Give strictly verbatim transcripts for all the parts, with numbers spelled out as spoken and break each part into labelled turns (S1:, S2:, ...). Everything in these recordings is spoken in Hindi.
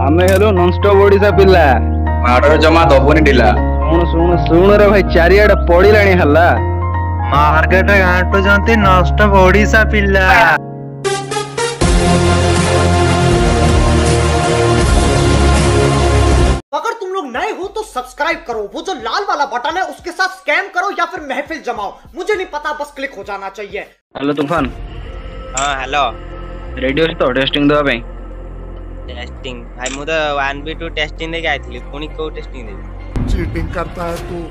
S1: आमे हेलो नॉनस्टॉप ओडिशा पिल्ला
S2: माडर जमा दबुनी ढिला
S1: शुण शुण शुण रे भाई चारियाडे पड़िलाणी हल्ला
S3: मार्केट घाटू जंती नॉनस्टॉप ओडिशा पिल्ला।
S4: अगर तुम लोग नए हो तो सब्सक्राइब करो, वो जो लाल वाला बटन है उसके साथ स्कैम करो या फिर महफिल जमाओ, मुझे नहीं पता, बस क्लिक हो जाना चाहिए।
S1: हेलो तूफान।
S5: हां हेलो
S1: रेडियो तो टेस्टिंग दवा पे
S5: टेस्टिंग भाई मु तो वन बी टू टेस्टिंग दे आइथिली पुनी को टेस्टिंग दे
S6: चीटिंग करता है तू,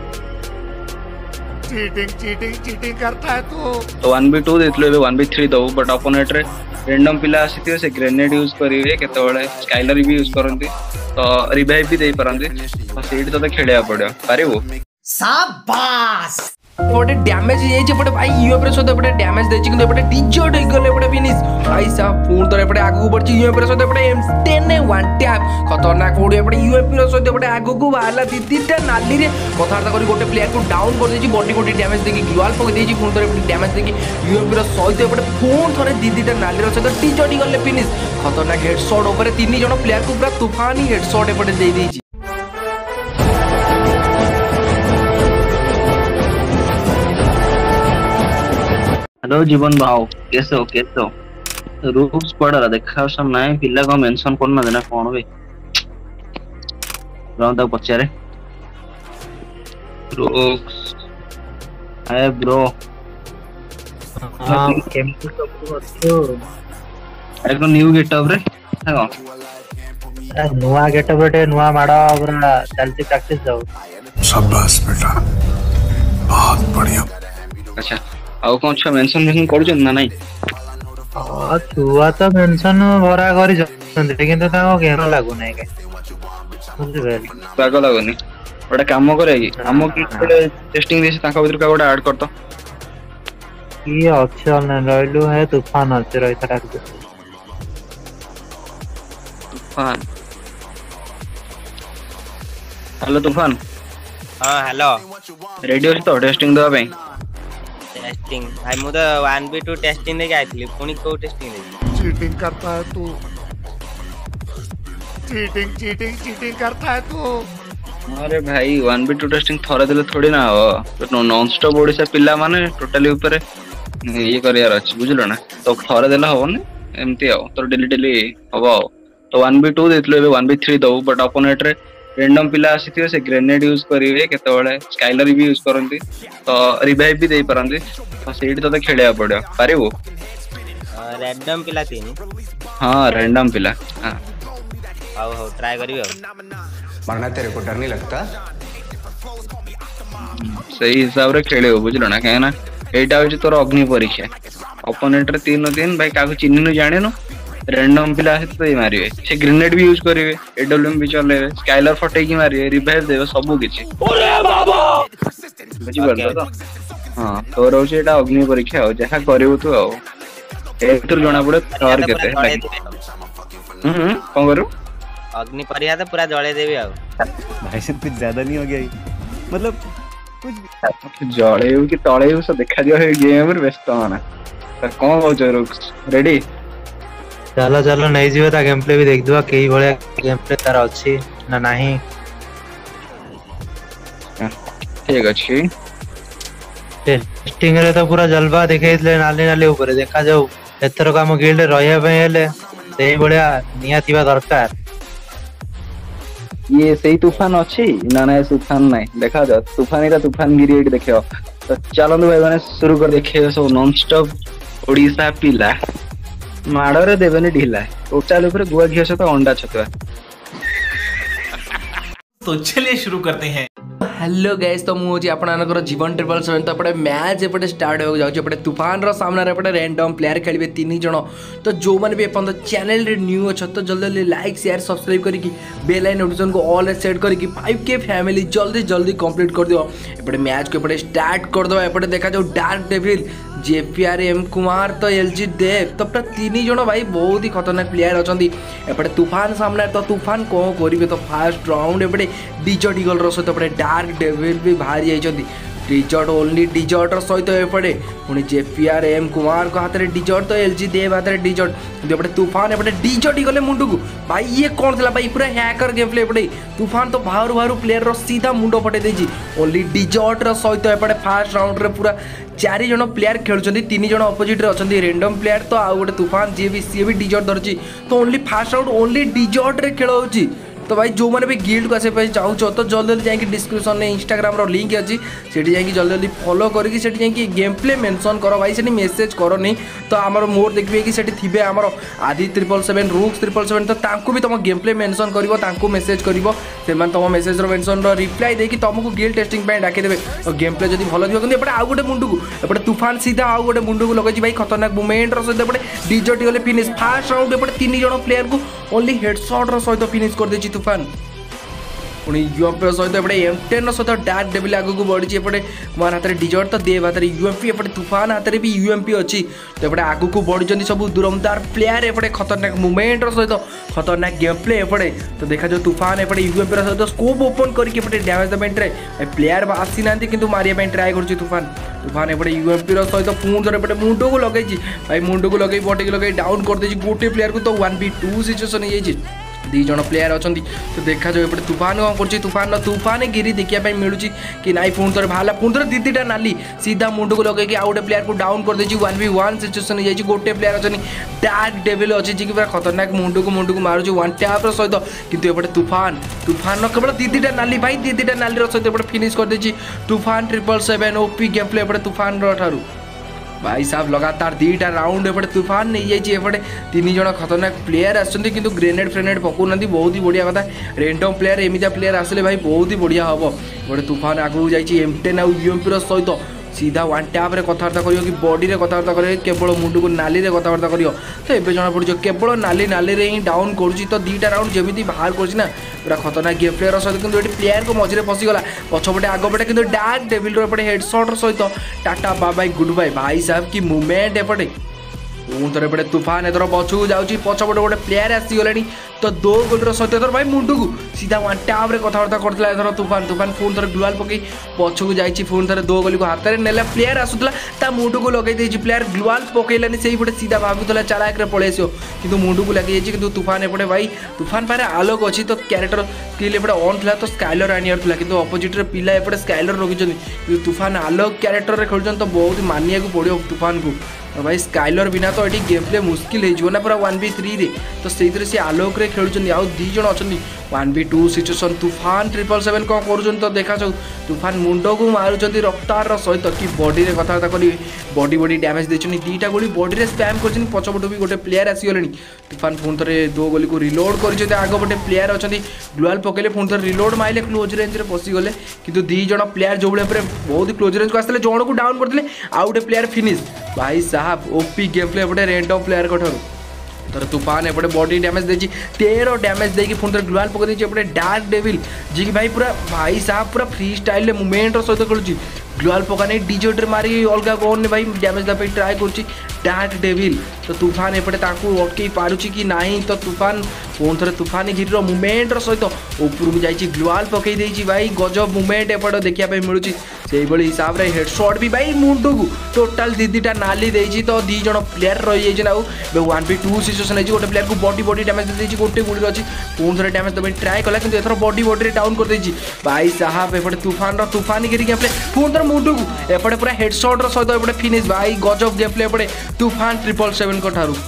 S6: चीटिंग चीटिंग चीटिंग करता है तू।
S1: तो वन बी टू देतलो बे वन बी थ्री दो बट अपोनेट रे रैंडम पिला आसीथियो से ग्रेनेड यूज करिवे केतबेले स्काइलर भी यूज करंती तो रिवाइव भी देई परंती तो सीट तो खेलिया पड़ियो पारिबो।
S4: शाबाश
S7: एपटे डैमेज हे जे एपटे भाई यूएफ रे सो एपटे डैमेज देछि किंतु एपटे डिजर्ट हो गले एपटे फिनिश भाई साहब पूर्ण तर एपटे आगु बढ़छि यूएफ रे सो एपटे एम टेन ने वन टैप खतरनाक ओडी एपटे यूएफ रे सो एपटे आगु को बाहरला दीदीटा नाली रे कथार्ता करी गोटे प्लेयर को डाउन कर देछि बॉडी गोटी डैमेज देकी ग्लोअल पक देछि पूर्ण तर एपटे डैमेज देकी यूएफ रे सो एपटे पूर्ण थरे दीदीटा नाली रे सो डिजर्ट गले फिनिश खतरनाक हेडशॉट ऊपर तीन जण प्लेयर को पूरा तूफानी हेडशॉट एपटे दे देछि।
S1: हेलो जीवन भाव कैसे हो कैसे हो रूल्स पढ़ रहा देखा सब नाय पिल्ला को मेंशन करना देना कौन बे राउंड तक पचारे रूल्स हाय ब्रो
S3: हां केमती सब अच्छो
S1: एक न्यू गेटअप रे हां
S3: ए नुवा गेटअप रे नुवा माडा पूरा चलती प्रैक्टिस जाओ।
S6: शाबाश बेटा बहुत बढ़िया।
S1: अच्छा आउ कौन छ मेंशन मेंशन करू जन ना नहीं
S3: आ छुआ तो मेंशन भरा करी जंते किंतु ता गेम लागू नै के बुझि भेल
S1: पागल लागोनी ओटा काम करे कि हम की टेस्टिंग देसी ताका भीतर का ओटा ऐड करतो
S3: की ऑप्शन रइलु है तूफान अच्छे रही था
S1: तूफान। हेलो तूफान।
S5: हां हेलो
S1: रेडियो तो टेस्टिंग दवा पे
S5: टेस्टिंग भाई मु तो वन बी टू टेस्टिंग दे आइथिली पुनी को टेस्टिंग दे
S6: चीटिंग करता है तू, चीटिंग चीटिंग चीटिंग करता है तू।
S1: अरे भाई वन बी टू टेस्टिंग थरे देले थोड़ी ना हो तो नॉन स्टॉप ओडिसा पिल्ला माने टोटली ऊपर ये करियार अछि बुझलो ना तो थरे देला होबने एमती आ तो डेली डेली हबो तो वन बी टू देतलो बे वन बी थ्री दो बट अपोनेट रे रैंडम पिला आसीथियो से ग्रेनेड यूज करिवे केतबेले स्काइलर भी यूज करंती तो रिवाइव भी देई परंती तो सीट तो खेलिया पड़ियो पारिबो।
S5: रैंडम पिला तीन
S1: हां रैंडम पिला हां
S5: आओ हो ट्राई करियो
S2: मरना तेरे को डर नहीं लगता
S1: सही हिसाब रे खेलियो बुझलो ना कहना एटा होची तोर अग्नि परीक्षा अपोनेंट रे तीन तीन भाई काको चिन्ह न जाने न रैंडम पिला है तो ये मारिवे से ग्रेनेड भी यूज करिवे एडब्ल्यूएम भी चलेवे स्काइलर फटे की मारिवे रिवाइव देवे सब किछि अरे बाबा बुझि बरतो तो हां तो रोज एटा अग्नि परीक्षा हो जहा करिवो तू आ एतर जणा पड़े और केते हम कोन करू
S5: अग्नि परीक्षा तो पूरा जळे देबी आ
S2: भाई से कुछ ज्यादा नहीं हो गया मतलब कुछ
S1: जळे हो कि तळे हो सब देखा दियो है गेम रे व्यस्त होना त कोन हो जरूर रेडी
S3: चलो चलो नहीं जीवे ता गेम प्ले भी देख दुआ केई भले गेम प्ले तार अछि ना नाही
S1: ठीक अछि
S3: टेस्टिंग रे तो पूरा जलवा देखेइले नाली नाली ऊपर देखा जाऊ एथरो काम गिल्ड रहया पे हेले सेही भलिया निया थिबा दरकार
S1: ये सही तूफान अछि ना ना तूफान नहीं देखा जा तूफानी का तूफान गिरी एट देखियो तो चलो भाई माने शुरू कर देखिए सो नॉन स्टॉप ओडिशा पिला माड़रे देबेनी ढिला टोटल ऊपर गुआ घिया से तो अंडा छतवा।
S8: तो चलिए शुरू करते हैं।
S7: हेलो गाइस तो मु जी आपनकर जीवन ट्रिपल सेवन तो एपटे मैच एपटे स्टार्ट हो जाउछ एपटे तूफान रो सामने रे एपटे रैंडम प्लेयर खेलिबे तीन जण तो जो माने भी अपन चैनल रे न्यू अछ तो जल्दी जल्दी लाइक शेयर सब्सक्राइब करी की बेल आइकन नोटिफिकेशन को ऑल सेट करी की फाइव के फैमिली जल्दी जल्दी कंप्लीट कर दियो एपटे मैच को एपटे स्टार्ट कर दो एपटे देखा जाओ dark devil J P R M Kumar तो एलजी देव तो पूरा तीन जण भाई बहुत ही खतरनाक प्लेयर अछंती एपटे तूफान सामने तो तूफान कोन करिवे तो फास्ट राउंड एपटे डिजर्ट ईगल रो सहित एपटे डार्क डेविल भी बाहरी जाइछंती डिजर्ट ओनली डिजर्ट सहित एपटे पुणी जेपीआर एम कुमार को हाथ में डिजर्ट तो एलजी देव हाथ में डिजर्ट एपटे तूफान एपटे डिजर्ट गले मुंड को भाई ये कौन था भाई पूरा हैकर गेम प्ले एपटे तूफान तो बाहर बाहर प्लेयर सीधा मुंड फटे देछि ओनली डिजर्ट सहित एपटे फास्ट राउंड रे पूरा चार जन प्लेयर खेलुंट तीन जन अपोजिट रे अच्छा रेंडम प्लेयर तो आउ गोटे तूफान जी भी सी भी डिजर्ट धरची तो only fast round only desert रे खेल होची तो भाई जो मैंने भी गिल्ड को आसे चाहूँ तो जल्दी जल्दी जाकि डिस्क्रिप्शन में इंस्टाग्राम रो लिंक अच्छी से जल्दी जल्दी फॉलो करके से जाकि गेम प्ले मेंशन कर भाई से मेसेज करनी तो आमर मोर देखिए कि सेठी थिबे आमर आदि ट्रिपल सेवेन रुक्स ट्रिपल सेवेन तो तांको भी तुम गेम प्ले मेंशन कर मेसेज कर तुम मेसेज मेंशन रिप्लाई देकी तुमको गिल्ड टेस्टिंग पे डाकिदेवे और गेम प्ले जब भल थी एपटे आउ गोटे मुंड को एपटे तूफान सीधा आउ गोटे मुंड को लगे भाई खतरनाक मूवमेंट सहित एपटे डिजर्ट गले फिनिश फास्ट राउंड एपटे तीन जन प्लेयर को ओनली हेडशॉट सहित फिनिश कर देछि तूफान पुणी यूएमपी सहित एपटे एम टेन सहित डार्क डेविल आगू बढ़ी एपटे कुमार हाथ में डिजर्ट तो देव हाथ में यूएमपी एपटे तूफान हाथ में भी यूएमपी अच्छी तो एपटे आगू बढ़ी सब दुरमदार प्लेयर एपटे खतरनाक मूवमेंट सहित खतरनाक गेम प्ले एपटे तो देखा जो तूफान एपटे यूएमपी सहित स्कोप ओपन करके एपटे डैमेज देवाई ट्राए प्लेयर आसी ना किंतु मारिया ट्राए कर तूफान तूफान एपटे यूएमपी सहित पुणी थोड़े एपटे मुंड को लगे भाई मुंड को लगे बॉडी को लगे डाउन कर दे गोटे प्लेयर को तो वन बी टू सिचुएसन हो दी जन प्लेयर अच्छा तो देखा जाए एपटे तूफान कौन कर तूफान तूफान गिरी देखा मिलूँ कि नाई पुणी थोड़े बाहर पुणी थोड़े दी दीटा नाली सीधा मुंड को लगे आउ गोटे प्लेयर को डाउन कर देछि वन बी वन सिचुएसन हो गोटे प्लेयर अच्छा डार्क डेविल अच्छी जी पूरा खतरनाक मुंड को मुंड को मारुची वन टैप सहित किंतु एपटे तूफान तूफान केवल दी दीटा नाली भाई दी दीटा नाली सहित एपटे फिनिश कर देछि तूफान triple seven OP game play एपटे तूफान ठारू भाई साहब लगातार दीटा राउंड एपटे तूफान नहीं जाइए एपटे तीन जन खतरनाक प्लेयर आसुँच कि ग्रेनेड फ्रेनेड पकाउना बहुत ही बढ़िया कथा रेंडम प्लेयर एमितिया प्लेयर आसले भाई बहुत ही बढ़िया हम एपटे तूफान आगू जाइए एम टेन आउ यूएमपी सहित सीधा वन टैप रे कथबार्ता करियो कि बॉडी रे कथबार्ता करियो केवल मुंड को नाली रे कथबार्ता करियो तो एबे जना पड़छ केवल नाली नाली रे ही डाउन करूची तो दीटा राउंड जेमिति बाहर करछि ना पूरा खतरनाक गेम प्लेयर सहित किंतु एटी प्लेयर को मझरे फसी गला पछपटे आगपटे किंतु डार्क डेविल रो एपटे हेडशॉट सहित टाटा बाय बाय गुड बाय भाई साहब की मूवमेंट एपटे पुणी थोड़े एपटे तूफान एथर पछू जाऊँगी पछपटे गोटे प्लेयर आसीगले तो दो गोल सहित एथर भाई मुंड को सीधा वन टैप रे कथबार्ता करथिला एथर तूफान तूफान पुणी थोड़े ग्लुआल पकई पछू जाइए पुणी थोड़े दो गोली को हाथ में नेला प्लेयर आसूला ता मुंड को लगे देछि प्लेयर ग्लुआल पकईलानी से पटे सीधा भावुला चालाक रे पळै आसियो किंतु मुंड को लगे जाइए किंतु तूफान एपटे भाई तूफान पारे आलोक अच्छी तो क्यारेक्टर स्किल एपटे ऑन था तो स्काइलर आनियार था किंतु अपोजिट रे पिला एपटे स्काइलर रखिछन किंतु तूफान आलोक क्यारेक्टर रे खेलछन तो बहुत मानिया को पड़ो तूफान को तो भाई स्काइलर बिना तो ये गेम प्ले मुस्किल हो ना पूरा वन बी थ्री रे तो से सी आलोक रे खेलुछन आउ दी जन अच्छा वन बी टू सिचुएसन तूफान ट्रिपल सेवेन कौन कर तो देखा जाऊ तूफान मुंड को मारुंच रफ्तार सहित कि बॉडी रे कथबार्ता करेंगे बॉडी बॉडी डैमेज देछन दीटा गोली बॉडी रे स्पैम कर पछपटू भी गोटे प्लेयर आसीगले तूफान पुणी थे दो गोली को रिलोड कर आगपटे प्लेयर अच्छा ग्लुआल पकड़े पुणी थे रिलोड माइले क्लोज रेंज रे पशिगले किंतु दी जन प्लेयर जो भाई बहुत क्लोज रेंज को आसते जन को डाउन करते आउ गोटे प्लेयर फिनिश भाई साहब ओपी गेम प्ले एपटे रेंडम प्लेयर को तर तूफान एपटे बॉडी डैमेज देछि तेरह डैमेज देकी पुणी थे ग्लुआल पकड़ देछि एपटे डार्क डेविल जी की भाई पूरा भाई साहब पूरा फ्री स्टाइल मूवमेंट सहित खेलुछि ग्लुआल पकाने डिजर्ट मारी अलग कौन भाई डैमेज देवाई ट्राए कर डार्क डेविल तो तूफान एपटे अटकई पारुछि कि नहीं तो तूफान पुणी थे तूफान गिर मूवमेंट सहित ऊपर जाइए ग्लुआल पकई देछि भाई गजब मूवमेंट एपटे देखा मिलूँ से हिसाब से हेडशॉट भी भाई मुंड को टोटाल दी दीटा नाली देछि तो दी जन प्लेयर रही जाइए ना वन बी टू सिचुएसन गोटे प्लेयर को बॉडी बॉडी डैमेज देछि गोटे गुड़ी अच्छी पुणी थे डैमेज देवाई ट्राए कला कि एथर बॉडी बॉडी डाउन कर देछि भाई साहब एपटे तूफान तूफान गिरी गेम प्ले पुणी थे मुंड को एपटे पूरा हेडशॉट सहित एपटे फिनिश भाई गजब गेम प्ले एपटे तूफान ट्रिपल सेवेन को ठारू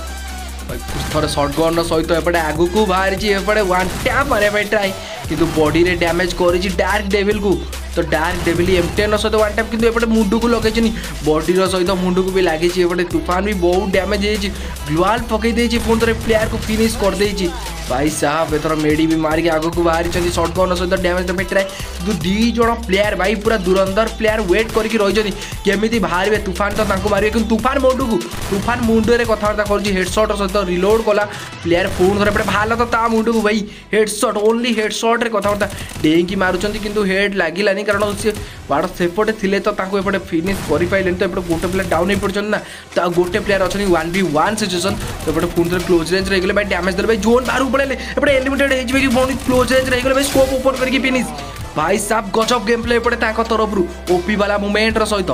S7: थोड़े शॉटगन सहित एपटे आगू को बाहर एपटे वन टैप मारे ट्राए किंतु बॉडी रे डैमेज कर डार्क डेविल को तो डार्क डेविल एम टेन सहित वन टैप किंतु एपटे मुंड को लगे बॉडी सहित मुंड को भी लगी एपटे तूफान भी बहुत डैमेज है ग्लुआल पकई देछि पुणी थे प्लेयर को फिनिश कर देछि भाई साहब एथर मेडी भी मारिक आगू को बाहरी शॉटगन सहित डैमेज देवाई ट्राए किंतु दी जन प्लेयर भाई पूरा दुरंदर प्लेयर वेट करके रही केमी बाहर तूफान तो मारे कि तूफान मुंड को तूफान मुंड में कथबार्ता कर हेडशॉट सहित रिलोड कला प्लेयर पुणी थे बाहर तो ता मुंड को भाई हेडशॉट ओनली हेडशॉट रे कथबार्ता डेईकी मारुंच किंतु हेड लगिलानी कारण सी बाड़ सेपटे थे तो एपटे फिनिश कर पारे तो एपटे गोटे प्लेयर डाउन हो पड़े ना तो गोटे प्लेयर अच्छा वन बी वन सिचुएसन तो एपटे पुणी थे क्लोज रेंज रही भाई डैमेज दे भाई जोन बाहर पड़े एपटे एलिमिटेड हो क्लोज रेंज रही भाई स्कोप ओपन करके फिनिश भाई साहब गजब गेम प्ले एपटे ताको तरफरु ओपी वाला मूवमेंट रो सहित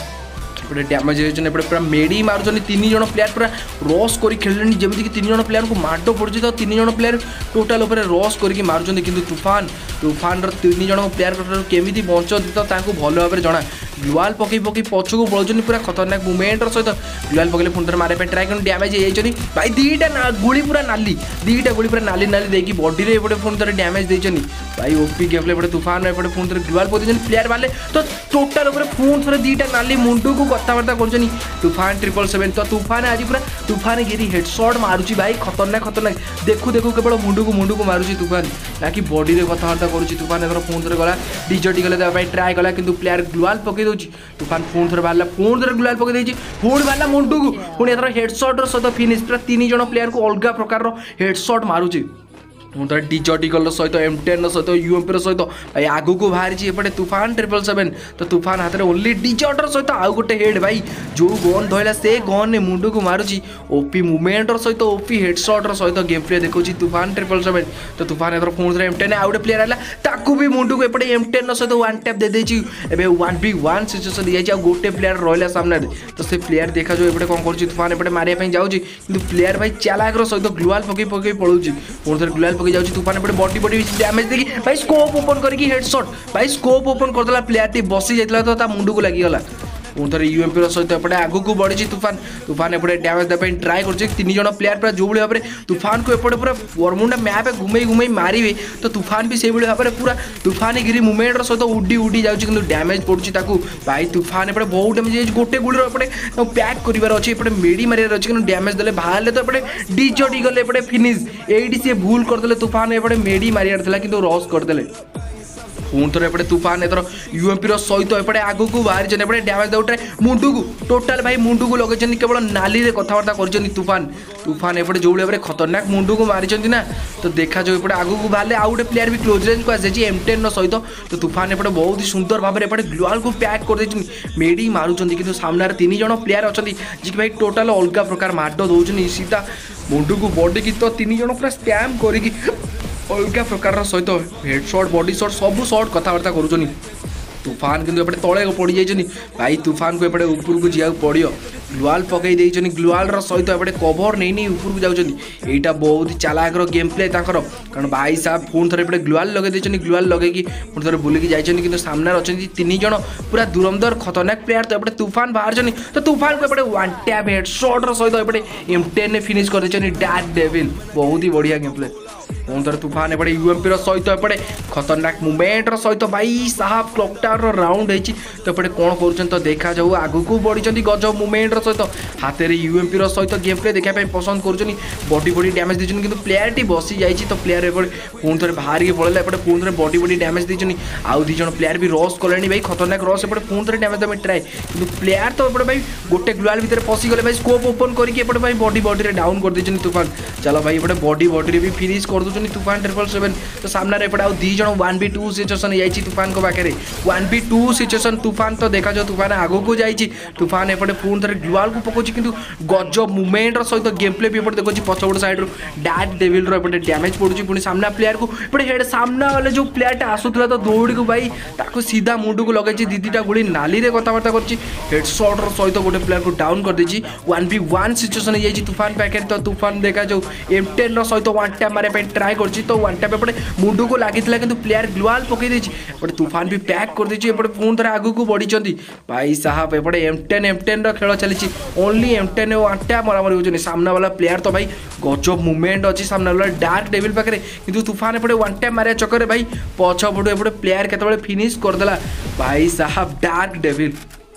S7: एपटे डैमेज होइछन एपटे पूरा मेडी मारुछन तीन जण प्लेयर पूरा रश करी खेलनी जेमिति कि तीन जण प्लेयर को माडो पड़छि तो तीन जण प्लेयर टोटल ऊपर रश करके मारुछन किंतु तूफान तूफान रो तीन जण प्लेयर को केमिति बंचति तो ताको भलो भाबरे जणा ग्लुआल पकई पकई पछको पळछन पूरा खतरनाक मूवमेंट रो सहित ग्लुआल पकले पुन थर मारे पे ट्राई करन डैमेज हे जाइछनी भाई दीटा ना गुली पूरा नाली दीटा गुली पूरा नाली नाली देकी बॉडी रे एपटे पुन थर डैमेज देछनी भाई ओपी गेम प्ले एपटे तूफान एपटे पुन थर ग्लुआल पकई प्लेयर वाले तो टोटल ऊपर पुन थर दीटा नाली मुंडू को कथावार्ता करछनी तूफान ट्रिपल सेवन तो तूफान आज पूरा तूफान गिरी हेडशॉट मारुची भाई खतरनाक खतरनाक देखु देखु केवल मुंडू को मुंडू को मारुची तूफान ना कि बॉडी रे कथावार्ता करूची तूफान एथर फोन थरे गला डिजटी गले भाई ट्राई कला किंतु प्लेयर ग्लुआल पकई दोची तूफान फोन थरे बाला फोन थरे ग्लुआल पकई देची फोन बाला मुंडू को पुणी एथर हेडशॉट रो सहित फिनिश पूरा तीन जण प्लेयर को अलग प्रकार रो हेडशॉट मारुची मुझे डिजटिकल सहित एम टेन सहित यूएमपी सहित भाई आगू को बाहरी एपटे तूफान ट्रिपल सेवेन तो तूफान हाथ में ओनली डिजटर सहित आउ गोटे हेड भाई जो गन धरला से गन ने मुंडू को मारुची ओपी मूवमेंट सहित ओपी हेडशॉट सहित गेम प्ले देखो तूफान ट्रिपल सेवेन तो तूफान एथर फोन एम टेन आउ गोटे प्लेयर आला ताकू भी मुंडू को एपटे एम टेन सहित वन टैप दे देछि एबे वन बी वन सिचुएशन दिया जाय गोटे प्लेयर रहला सामने तो से प्लेयर देखा जो एपटे कोन करछि तूफान एपटे मारिया पई जाउछि किंतु प्लेयर भाई चालाक रो सहित ग्लुआल पकई पकई पळुछि फोन थर ग्लुआल पकई जाउछि तूफान एपटे बॉडी बॉडी डैमेज देखि भाई स्कोप ओपन करके हेडशॉट भाई स्कोप ओपन करदला प्लेयर टी बसी जाइतला तो ता मुंडू को लागि गला उधर यूएमपी सहित एपटे आगू को बढ़ी तूफान तूफान एपटे डैमेज देबे ट्राई कर तीन जण प्लेयर पूरा जो भाव में तूफान को एपटे पूरा बरमुंडा मैप घुमई घुमई मारे तो तूफान भी से भाव में पूरा तूफान गिरी मूवमेंट सहित उडी उडी जाऊँगी कि डैमेज पड़ुची भाई तूफान एपटे बहुत डैमेज गोटे गुड़ी एपटे पैक करार अच्छे एपटे मेडी मारे अच्छे कि डैमेज देले बाहर तो एपटे डिजटी गले एपटे फिनिश एटी सी भूल करदे तूफान एपटे मेडी मारियार कि रस करदे पुणी थोड़े एपटे तूफान एथर यूएमपी सहित एपटे आगू को बाहरी एपटे डैमेज दे मुंडू को टोटाल भाई मुंडू को लगे केवल नाली रे कथबार्ता कर तूफान तूफान एपटे जो भाव में खतरनाक मुंडू को मारी ना तो देखा जो एपटे आगू को बाहर आउ गोटे प्लेयर भी क्लोज रेंज को आसी एम टेन सहित तो तूफान एपटे बहुत ही सुंदर भाव में एपटे ग्लुआल को पैक कर मेडी मारुंच कि सामने तीन जन प्लेयर अच्छा जी भाई टोटाल अलग प्रकार माड दौरान सीधा मुंडू को बॉडी की तो तीन जन पूरा स्पैम करके अलग प्रकार सहित हेडशॉट बॉडी शॉट सब शॉट कथबार्ता करुचनी तूफान किंतु एपटे तले पड़ जाइए भाई तूफान को एपटे ऊपर को जा पड़ो ग्लुआल पकई देइछनी ग्लुआल सहित एपटे कवर नहीं नहीं ऊपर को जाउछनी एटा बहुत ही चालाक रो गेम प्ले ताकर कारण भाई साहब फोन थरे एपटे ग्लुआल लगे देइछनी ग्लुआल लगे कि फोन थरे बुली की जाइछनी किंतु सामने अछनी तीन जण पूरा दुरंदर खतरनाक प्लेयर तो एपटे तूफान बाहर छनी तो तूफान को एपटे वन टैप हेडशॉट रो सहित एपटे एम टेन ने फिनिश कर देइछनी डार्क डेविल बहुत ही बढ़िया गेम प्ले उधर तूफान एपटे यूएमपी सहित एपटे खतरनाक मूवमेंट सहित भाई साहब क्लॉक टावर राउंड होती तो एपटे कौन कर तो देखा जाऊ आगू को बढ़ी गजब मूवमेंट सहित हाथ में यूएमपी सहित गेम प्ले देखा पसंद कर बॉडी बॉडी डैमेज देछन किंतु प्लेयर टी बसी जाइए तो प्लेयर एपटे पुणी थे बाहर के पड़ेगा एपटे पुणी थे बॉडी बॉडी डैमेज देछन आउ दी जन प्लेयर भी रश कले भाई खतरनाक रश एपटे पुणी थे डैमेज देवे ट्राए कि प्लेयर तो एपटे भाई गोटे ग्लुआल भितर पशिगले भाई स्कोप ओपन करके एपटे भाई बॉडी बॉडी डाउन कर देछन तूफान चलो भाई एपटे बॉडी बॉडी भी फिनिश कर दूसरी तूफान ट्रिपल सेवेन तो सामने एपटे आउ दी जन वन बी टू सिचुएसन जाइए तूफान को पाखे वन बी टू सिचुएसन तूफान तो देखा जो तूफान आगू को जाइए तूफान एपटे पुणी थे ग्लुआल को पकाउछि किंतु गजब मूवमेंट सहित गेम प्ले भी एपटे देखो पछपट साइड रो डार्क डेविल रो एपटे डैमेज पड़ुछि पुणी सामना प्लेयर को एपटे हेड सामना वाले जो प्लेयर आसुला तो दौड़ी को भाई ताको सीधा मुंडू को लगे दीदीटा गुड़ी नाली रे कथबार्ता कर हेडशॉट रो सहित गोटे प्लेयर को डाउन कर देछि वन बी वन सिचुएसन जाइए तूफान पाखे तो तूफान देखा जो एम टेन रो सहित वन टैप मारे ट्राई कर तो वन टैप एपटे मुंडू को लगी किंतु प्लेयर ग्लुआल पकई देछि एपटे तूफान भी पैक कर देछि एपटे पुणी थे आगू को बढ़ी भाई साहब एपटे एम टेन एम टेन रो खेल चली only M ten one tap मरामरी होनी सामने वाला प्लेयर तो भाई गजब मूवमेंट अच्छी सामने वाला डार्क डेविल पाखे किंतु तूफान एपटे वन टैप मारे चक्कर भाई पछपटू एपटे प्लेयर केतबेले फिनिश करदेला भाई साहब डार्क डेविल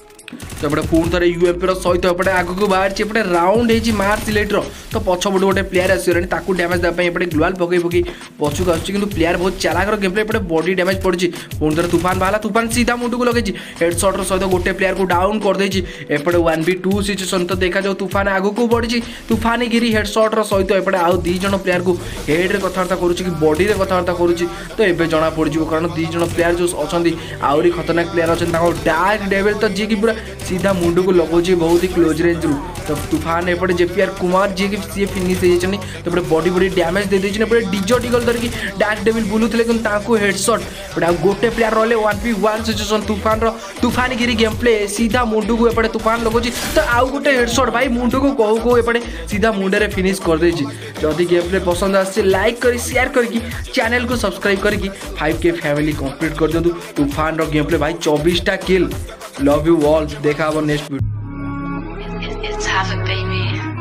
S7: तो एपटे पुणी थे यूएमपी सहित एपटे आगू को बाहर एपटे राउंड होती मार्च इलेक्ट्र तो पछपटू गोटे प्लेयर आसगलानी ताकू डैमेज देवाई एपटे ग्लुआल पकई पकई पछुक आसुच्छी किंतु प्लेयर बहुत चालाक रो गेम प्ले एपटे बॉडी डैमेज पड़ी पुणी थे तूफान बाहर तूफान सीधा मुंडू को लगे हेडशॉट सहित गोटे प्लेयर को डाउन कर देछि एपटे वन बी टू सिचुएसन तो देखा जाऊ तूफान आगू को बढ़ी तूफान गिरी हेडशॉट सहित एपटे आउ दी जन प्लेयर को हेड रे कथबार्ता करुच्ची कि बॉडी रे कथबार्ता करुच्ची तो एबे जना पड़ कारण दी जन प्लेयर जो अच्छा आहरी खतरनाक प्लेयर अच्छा डार्क डेविल तो जी की पूरा सीधा मुंड को लगोचे बहुत ही क्लोज रेंज रु। तो तूफान एपटे जेपीआर कुमार जी की सी फिनिश हो जाइछनी तो बॉडी बॉडी डैमेज दे देछनी एपटे डीजो टिकल धरकी डार्क डेविल बुलुथले किन ताको हेडशॉट बट गोटे प्लेयर रहले one v one situation Toofan रो तूफान गिरी गेम प्ले सीधा मुंड को एपटे तूफान लगोची तो आउ गोटे हेडशॉट भाई मुंड को कहू कहू एपटे सीधा मुंडे रे फिनिश कर देछि। जदि गेम प्ले पसंद आसे लाइक करी शेयर करके चैनल को सब्सक्राइब करके फाइव के फैमिली कंप्लीट कर दिंतु। तूफान रो गेम प्ले भाई चौबीस टा किल लव यू ऑल देखा next video.
S9: It's Havoc, baby.